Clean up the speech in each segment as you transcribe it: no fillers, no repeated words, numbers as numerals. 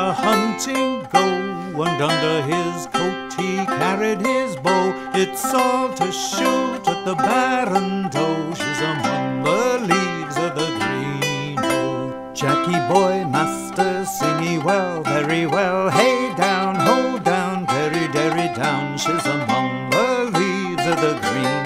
a hunting go, and under his coat he carried his bow. It's all to shoot at the barren doe. She's among the leaves of the green hoe. Jackie boy, master, sing ye well, very well. Hey down, ho down, derry, derry down. She's among the leaves of the green hoe.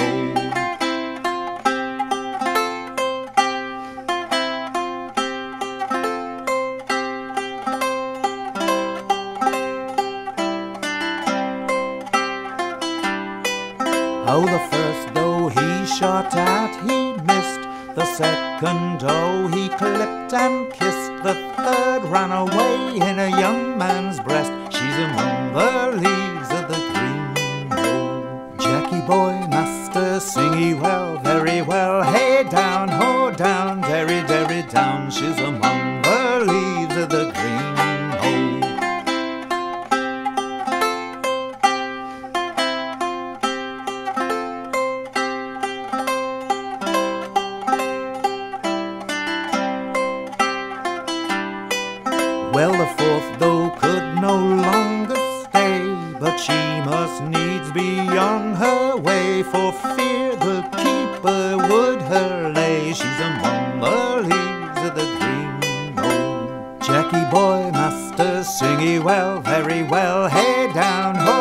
Oh, the first doe he shot at, he missed. The second doe he clipped and kissed. The third ran away in a young man's breast. She's among the leaves of the green hoe. Jackie boy, master, sing ye well, very well. Hey down, ho down, derry, derry down. She's among the leaves of the green hoe. Well, the fourth doe could no longer stay, but she must needs be on her way, for fear the keeper would her lay. She's among the leaves of the green hoe. Jackie boy, master, sing ye well, very well. Hey down, ho